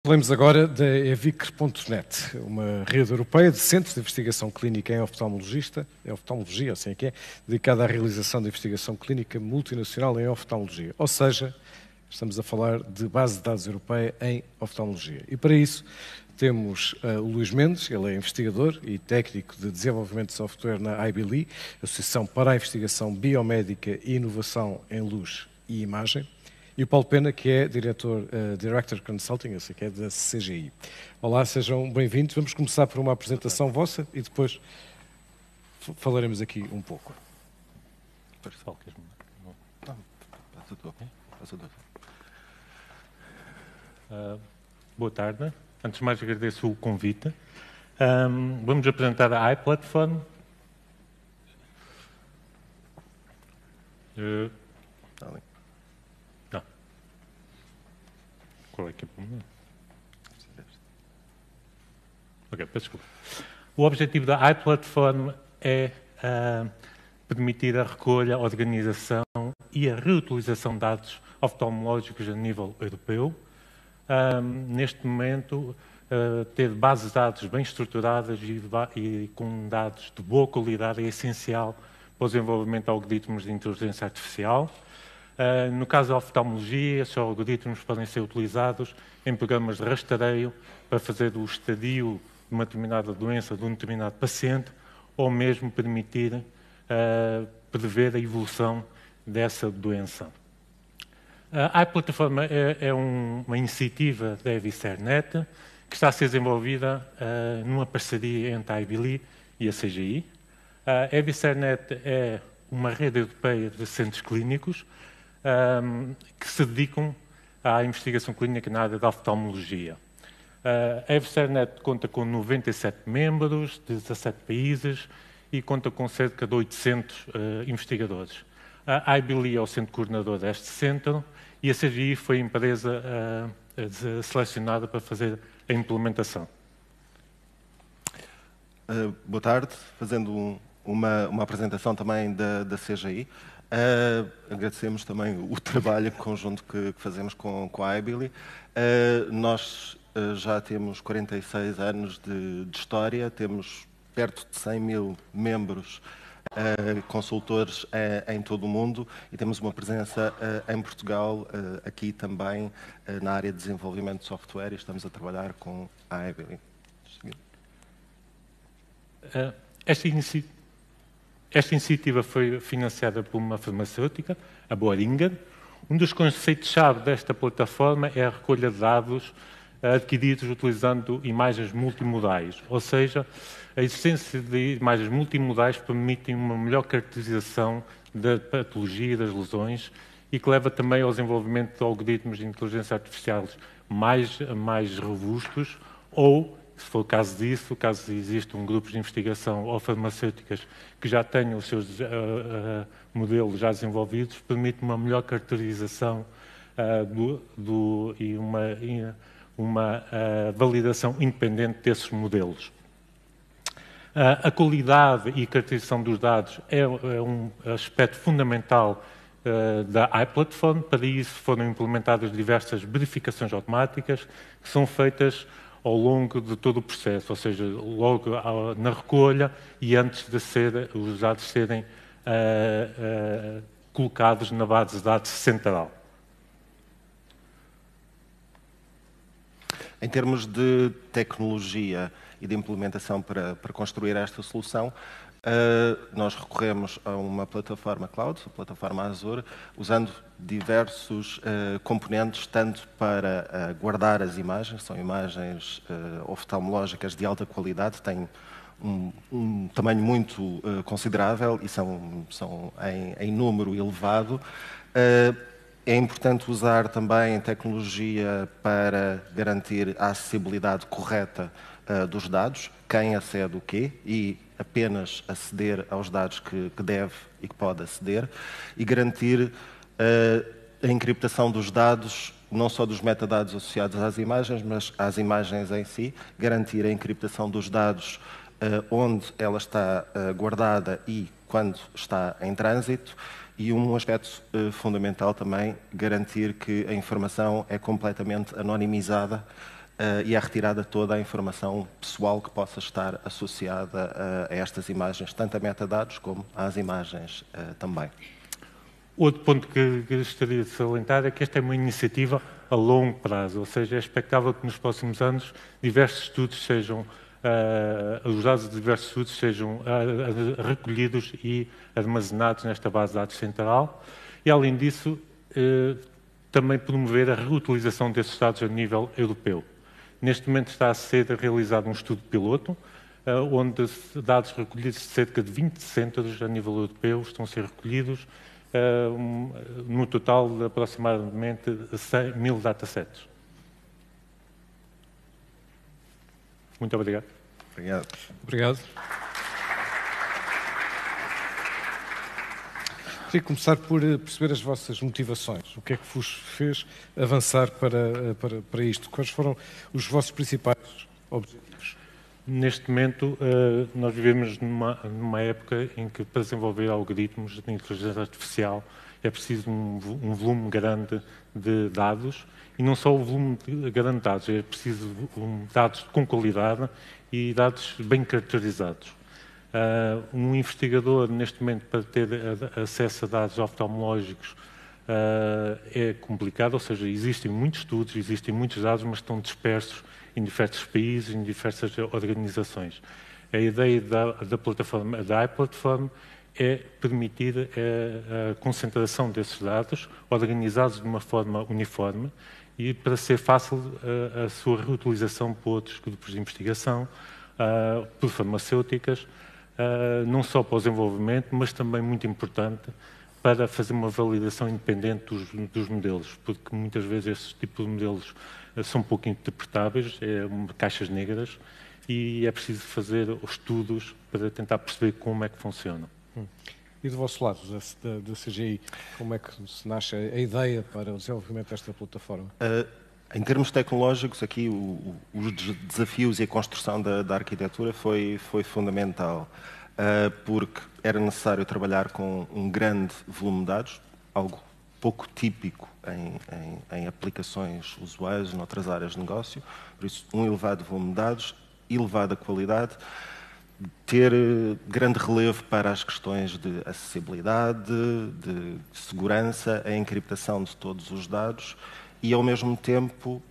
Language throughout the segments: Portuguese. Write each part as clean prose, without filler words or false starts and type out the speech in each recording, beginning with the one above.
Falemos agora da evicr.net, uma rede europeia de centros de investigação clínica em oftalmologia, assim é que é, dedicada à realização de investigação clínica multinacional em oftalmologia. Ou seja, estamos a falar de base de dados europeia em oftalmologia. E para isso temos o Luís Mendes, ele é investigador e técnico de desenvolvimento de software na IBLI, Associação para a Investigação Biomédica e Inovação em Luz e Imagem. E o Paulo Pena, que é Director Consulting, assim que é da CGI. Olá, sejam bem-vindos. Vamos começar por uma apresentação vossa e depois falaremos aqui um pouco. Boa tarde. Antes de mais, agradeço o convite. Vamos apresentar a iPlatform. Não. Qual é que é o problema? Ok, peço desculpa. O objetivo da iPlatform é permitir a recolha, a organização e a reutilização de dados oftalmológicos a nível europeu. Neste momento, ter bases de dados bem estruturadas e com dados de boa qualidade é essencial para o desenvolvimento de algoritmos de inteligência artificial. No caso da oftalmologia, esses algoritmos podem ser utilizados em programas de rastreio para fazer o estadio de uma determinada doença de um determinado paciente ou mesmo permitir prever a evolução dessa doença. A iPlatform é uma iniciativa da EviCerNet que está a ser desenvolvida numa parceria entre a IBLI e a CGI. A EviCerNet é uma rede europeia de centros clínicos que se dedicam à investigação clínica na área da oftalmologia. A EviCerNet conta com 97 membros de 17 países e conta com cerca de 800 investigadores. A IBLI é o centro coordenador deste centro e a CGI foi a empresa selecionada para fazer a implementação. Boa tarde, fazendo uma apresentação também da CGI. Agradecemos também o trabalho conjunto que fazemos com a IBLI. Nós já temos 46 anos de história, temos perto de 100 mil membros consultores em todo o mundo e temos uma presença em Portugal, aqui também na área de desenvolvimento de software e estamos a trabalhar com a IBLI. Esta iniciativa foi financiada por uma farmacêutica, a Boehringer. Um dos conceitos-chave desta plataforma é a recolha de dados adquiridos utilizando imagens multimodais, ou seja, a existência de imagens multimodais permite uma melhor caracterização da patologia e das lesões e que leva também ao desenvolvimento de algoritmos de inteligência artificial mais robustos ou, se for o caso disso, caso exista um grupo de investigação ou farmacêuticas que já tenham os seus modelos já desenvolvidos, permite uma melhor caracterização e uma validação independente desses modelos. A qualidade e caracterização dos dados é um aspecto fundamental da iPlatform. Para isso foram implementadas diversas verificações automáticas que são feitas ao longo de todo o processo, ou seja, logo na recolha e antes de os dados serem colocados na base de dados central. Em termos de tecnologia e de implementação para construir esta solução, nós recorremos a uma plataforma cloud, a plataforma Azure, usando diversos componentes, tanto para guardar as imagens, são imagens oftalmológicas de alta qualidade, têm um tamanho muito considerável e são em número elevado. É importante usar também tecnologia para garantir a acessibilidade correta dos dados, quem acede o quê, e apenas aceder aos dados que deve e que pode aceder, e garantir a encriptação dos dados, não só dos metadados associados às imagens, mas às imagens em si, garantir a encriptação dos dados onde ela está guardada e quando está em trânsito, e um aspecto fundamental também, garantir que a informação é completamente anonimizada e é retirada toda a informação pessoal que possa estar associada a estas imagens, tanto a metadados como às imagens também. Outro ponto que gostaria de salientar é que esta é uma iniciativa a longo prazo, ou seja, é expectável que nos próximos anos diversos estudos sejam, os dados de diversos estudos sejam recolhidos e armazenados nesta base de dados central e, além disso, também promover a reutilização desses dados a nível europeu. Neste momento está a ser realizado um estudo piloto, onde dados recolhidos de cerca de 20 centros a nível europeu estão a ser recolhidos, no total de aproximadamente 100.000 datasets. Muito obrigado. Obrigado. Obrigado. Queria começar por perceber as vossas motivações. O que é que vos fez avançar para isto? Quais foram os vossos principais objetivos? Neste momento, nós vivemos numa época em que, para desenvolver algoritmos de inteligência artificial, é preciso um volume grande de dados, e não só o volume grande de dados, é preciso dados com qualidade e dados bem caracterizados. Um investigador, neste momento, para ter acesso a dados oftalmológicos é complicado, ou seja, existem muitos estudos, existem muitos dados, mas estão dispersos em diversos países, em diversas organizações. A ideia da plataforma, da iPlatform, é permitir a concentração desses dados, organizados de uma forma uniforme, e para ser fácil a sua reutilização por outros grupos de investigação, por farmacêuticas, não só para o desenvolvimento, mas também, muito importante, para fazer uma validação independente dos modelos, porque muitas vezes esses tipos de modelos são pouco interpretáveis, caixas negras, e é preciso fazer estudos para tentar perceber como é que funcionam. E do vosso lado, da CGI, como é que se nasce a ideia para o desenvolvimento desta plataforma? Em termos tecnológicos, aqui os desafios e a construção da arquitetura foi fundamental, porque era necessário trabalhar com um grande volume de dados, algo pouco típico em aplicações usuais noutras áreas de negócio, por isso um elevado volume de dados, elevada qualidade, ter grande relevo para as questões de acessibilidade, de segurança, a encriptação de todos os dados e, ao mesmo tempo,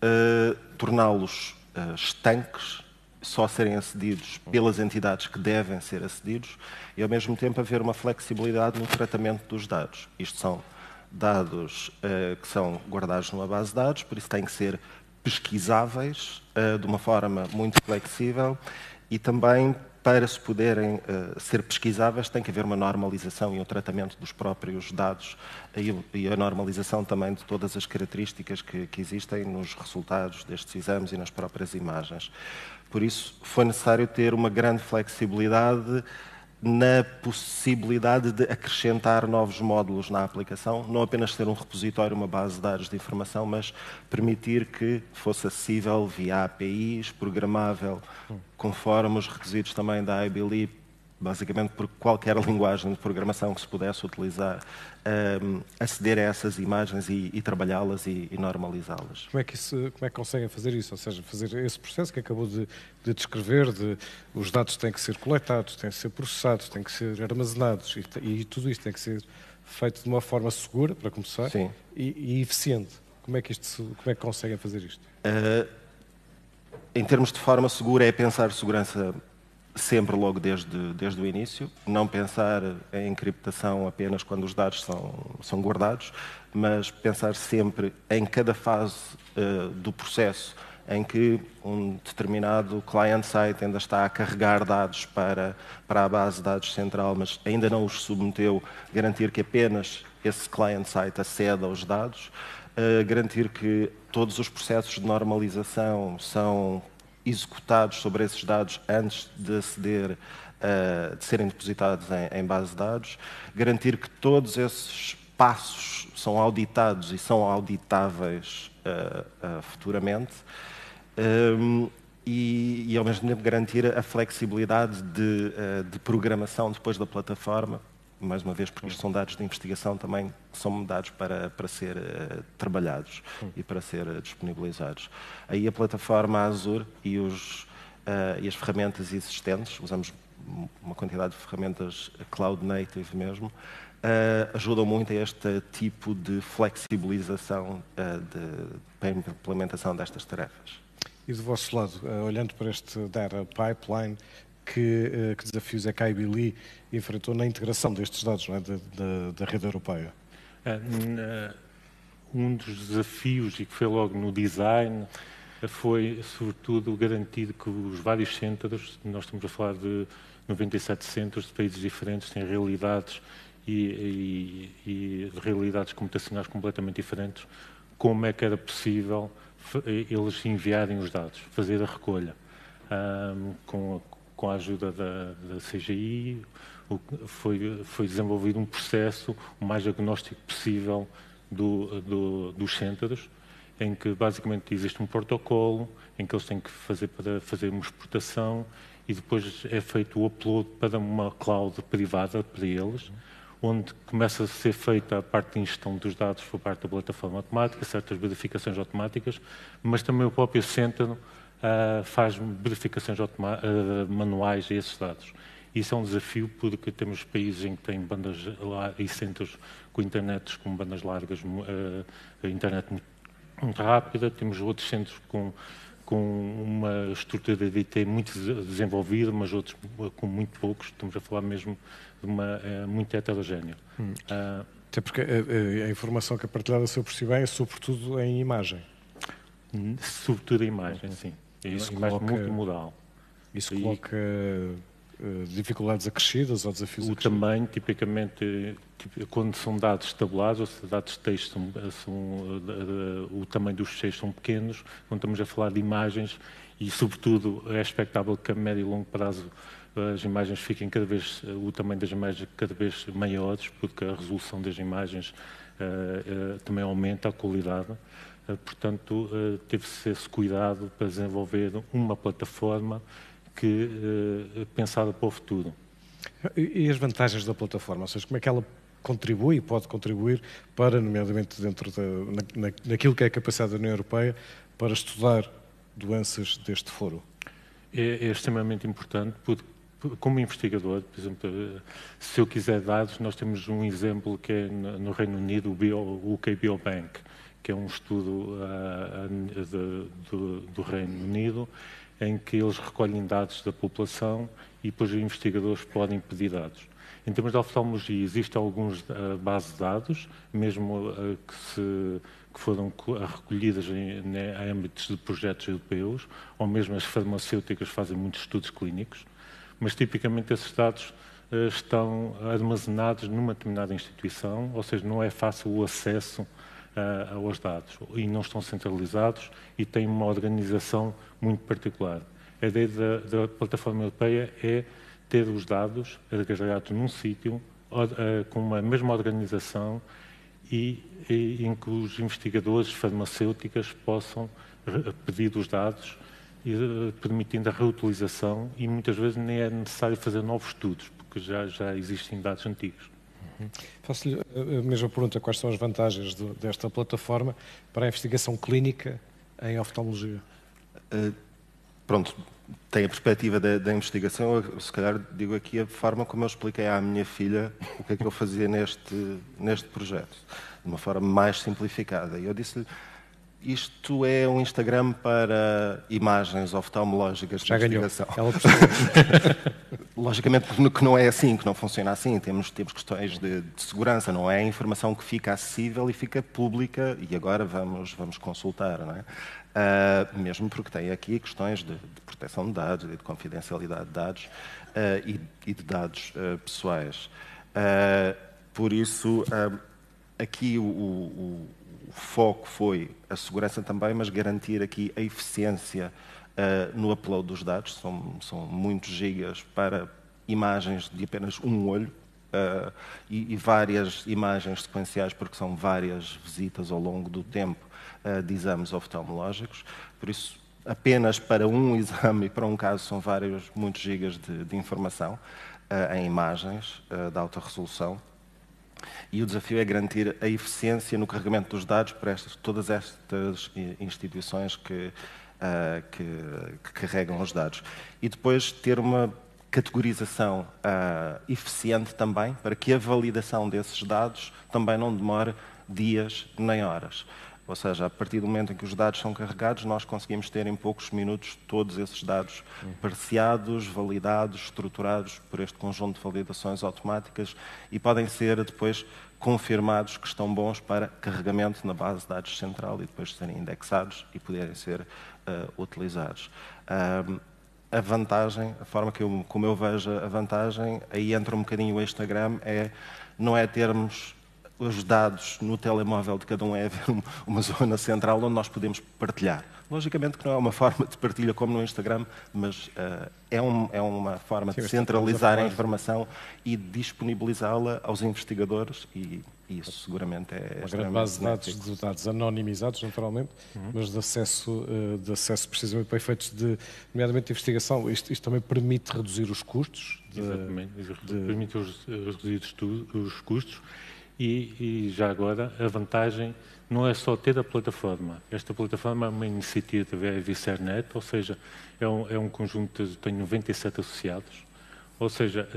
torná-los estanques, só serem acedidos pelas entidades que devem ser acedidos e, ao mesmo tempo, haver uma flexibilidade no tratamento dos dados. Isto são dados que são guardados numa base de dados, por isso têm que ser pesquisáveis de uma forma muito flexível e também, para se poderem ser pesquisáveis, tem que haver uma normalização e um tratamento dos próprios dados e a normalização também de todas as características que existem nos resultados destes exames e nas próprias imagens. Por isso, foi necessário ter uma grande flexibilidade na possibilidade de acrescentar novos módulos na aplicação, não apenas ter um repositório, uma base de dados de informação, mas permitir que fosse acessível via APIs, programável, conforme os requisitos também da IBLE, basicamente por qualquer linguagem de programação que se pudesse utilizar, aceder a essas imagens e trabalhá-las e normalizá-las. Como é que conseguem fazer isso? Ou seja, fazer esse processo que acabou de descrever, os dados têm que ser coletados, têm que ser processados, têm que ser armazenados e tudo isto tem que ser feito de uma forma segura, para começar, e eficiente. Como é que conseguem fazer isto? Em termos de forma segura, é pensar segurança sempre logo desde o início, não pensar em encriptação apenas quando os dados são guardados, mas pensar sempre em cada fase do processo em que um determinado client-site ainda está a carregar dados para a base de dados central, mas ainda não os submeteu, garantir que apenas esse client-site acede aos dados, garantir que todos os processos de normalização são executados sobre esses dados antes de aceder, de serem depositados em base de dados, garantir que todos esses passos são auditados e são auditáveis futuramente e, ao mesmo tempo, garantir a flexibilidade de programação depois da plataforma mais uma vez, porque isto são dados de investigação também, são dados para ser trabalhados e para ser disponibilizados. Aí a plataforma Azure e as ferramentas existentes, usamos uma quantidade de ferramentas cloud native mesmo, ajudam muito a este tipo de flexibilização para a implementação destas tarefas. E do vosso lado, olhando para este data pipeline, que desafios é que a IBLI enfrentou na integração destes dados, não é, da rede europeia? Um dos desafios, e que foi logo no design, foi, sobretudo, garantir que os vários centros, nós estamos a falar de 97 centros de países diferentes, têm realidades e realidades computacionais completamente diferentes, como é que era possível eles enviarem os dados, fazer a recolha. Com a ajuda da CGI, foi desenvolvido um processo o mais agnóstico possível dos centros, em que basicamente existe um protocolo em que eles têm que fazer para fazer uma exportação e depois é feito o upload para uma cloud privada para eles, onde começa a ser feita a parte de ingestão dos dados por parte da plataforma automática, certas verificações automáticas, mas também o próprio centro faz verificações manuais a esses dados. Isso é um desafio porque temos países em que têm bandas e centros com internet com bandas largas, internet muito rápida, temos outros centros com uma estrutura de IT muito desenvolvida, mas outros com muito poucos, estamos a falar mesmo de uma muito heterogénea. Até porque a informação que é partilhada, se eu percebi bem, é sobretudo em imagem. Sobretudo em imagem, sim. Isso imagem multimodal. Isso coloca dificuldades acrescidas ou desafios acrescidos? O tamanho, tipicamente, quando são dados tabulados, ou seja, dados de texto, o tamanho dos fecheiros são pequenos, quando estamos a falar de imagens, e sobretudo é expectável que a médio e longo prazo as imagens fiquem o tamanho das imagens cada vez maiores, porque a resolução das imagens também aumenta a qualidade. Portanto, teve-se esse cuidado para desenvolver uma plataforma pensada para o futuro. E as vantagens da plataforma? Ou seja, como é que ela contribui e pode contribuir para, nomeadamente dentro naquilo que é a capacidade da União Europeia, para estudar doenças deste foro? É extremamente importante, porque como investigador, por exemplo, se eu quiser dados, nós temos um exemplo que é no Reino Unido, o UK Biobank, que é um estudo do Reino Unido, em que eles recolhem dados da população e depois os investigadores podem pedir dados. Em termos de oftalmologia, existem alguns bases de dados, mesmo que foram recolhidas em âmbitos de projetos europeus, ou mesmo as farmacêuticas fazem muitos estudos clínicos, mas tipicamente esses dados estão armazenados numa determinada instituição, ou seja, não é fácil o acesso aos dados e não estão centralizados e têm uma organização muito particular. A ideia da plataforma europeia é ter os dados agregados num sítio com uma mesma organização e em que os investigadores farmacêuticas possam pedir os dados, permitindo a reutilização e muitas vezes nem é necessário fazer novos estudos, porque já existem dados antigos. Faço-lhe a mesma pergunta: quais são as vantagens desta plataforma para a investigação clínica em oftalmologia? Pronto, tem a perspectiva da investigação. Eu, se calhar, digo aqui a forma como eu expliquei à minha filha o que é que eu fazia neste projeto, de uma forma mais simplificada. E eu disse-lhe: isto é um Instagram para imagens oftalmológicas de investigação. Ela Logicamente que não é assim, que não funciona assim. Temos questões de segurança, não é a informação que fica acessível e fica pública e agora vamos consultar, não é? Mesmo porque tem aqui questões de proteção de dados, de confidencialidade de dados e de dados pessoais. Por isso, aqui o foco foi a segurança também, mas garantir aqui a eficiência no upload dos dados. São muitos gigas para imagens de apenas um olho e várias imagens sequenciais, porque são várias visitas ao longo do tempo de exames oftalmológicos. Por isso, apenas para um exame e para um caso são muitos gigas de informação. em imagens de alta resolução. E o desafio é garantir a eficiência no carregamento dos dados para todas estas instituições que carregam os dados. E depois ter uma categorização eficiente também, para que a validação desses dados também não demore dias nem horas. Ou seja, a partir do momento em que os dados são carregados, nós conseguimos ter em poucos minutos todos esses dados parseados, validados, estruturados por este conjunto de validações automáticas e podem ser depois confirmados que estão bons para carregamento na base de dados central e depois serem indexados e poderem ser utilizados. A vantagem, a forma como eu vejo a vantagem, aí entra um bocadinho o Instagram, não é termos os dados no telemóvel de cada um, é haver uma zona central onde nós podemos partilhar. Logicamente que não é uma forma de partilha como no Instagram, mas é uma forma de centralizar a informação e disponibilizá-la aos investigadores e isso seguramente é uma grande base de dados anonimizados, naturalmente, mas de acesso precisamente para efeitos nomeadamente de investigação. Isto também permite reduzir os custos. Exatamente, permite reduzir os custos. E já agora, a vantagem não é só ter a plataforma. Esta plataforma é uma iniciativa da VCRnet, ou seja, é um conjunto tem 97 associados, ou seja,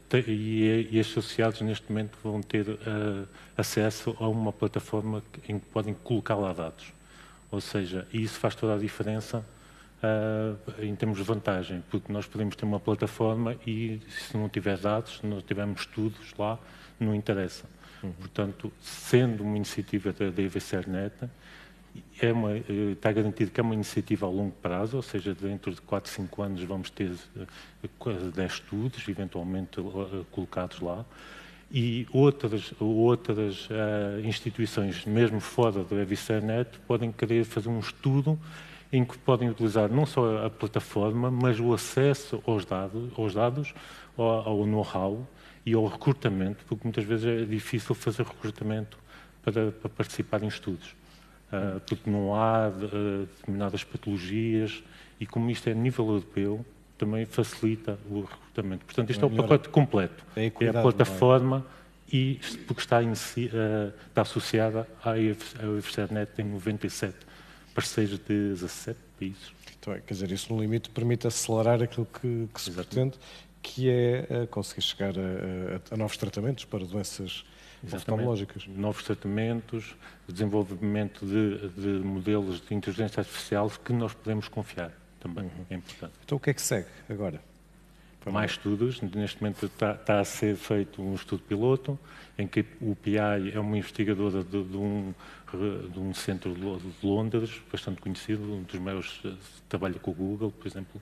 e estes associados neste momento vão ter acesso a uma plataforma em que podem colocar lá dados. Ou seja, e isso faz toda a diferença em termos de vantagem, porque nós podemos ter uma plataforma e se não tiver dados, se não tivermos estudos lá, não interessa. Portanto, sendo uma iniciativa da VCRnet, está garantido que é uma iniciativa a longo prazo, ou seja, dentro de 4, 5 anos vamos ter 10 estudos, eventualmente colocados lá, e outras instituições, mesmo fora da VCRnet, podem querer fazer um estudo em que podem utilizar não só a plataforma, mas o acesso aos dados, ao know-how, e ao recrutamento, porque muitas vezes é difícil fazer recrutamento para participar em estudos, porque não há determinadas patologias e como isto é a nível europeu, também facilita o recrutamento. Portanto, isto é o pacote completo. É a plataforma e porque está associada à VCRnet, tem 97 parceiros de 17 países. Então, quer dizer, isso no limite permite acelerar aquilo que se pretende, que é conseguir chegar a novos tratamentos para doenças oftalmológicas. Novos tratamentos, desenvolvimento de modelos de inteligência artificial que nós podemos confiar também, é importante. Então o que é que segue agora? Mais estudos, neste momento está a ser feito um estudo piloto, em que o PI é uma investigadora de um centro de Londres, bastante conhecido, um dos meus, trabalha com o Google, por exemplo,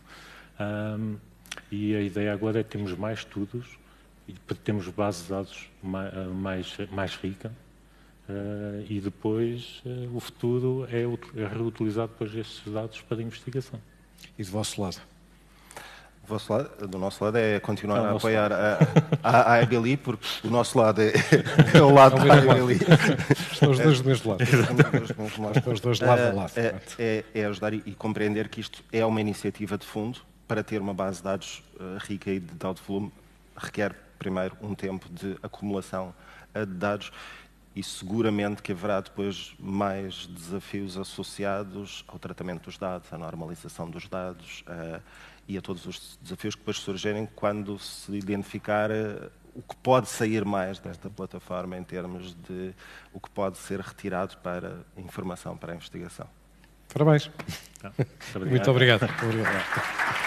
e a ideia agora é termos mais estudos e termos bases de dados mais rica e depois o futuro é reutilizar depois estes dados para investigação. E do vosso lado? Do nosso lado é continuar a apoiar a IBLI, porque o nosso lado é o lado da IBLI. Estão os dois do mesmo lado. Estão os dois de lado a lado. É ajudar e compreender que isto é uma iniciativa de fundo. Para ter uma base de dados rica e de alto volume, requer primeiro um tempo de acumulação de dados e seguramente que haverá depois mais desafios associados ao tratamento dos dados, à normalização dos dados e a todos os desafios que depois surgirem quando se identificar o que pode sair mais desta plataforma em termos de o que pode ser retirado para informação, para a investigação. Parabéns. Muito obrigado. Muito obrigado.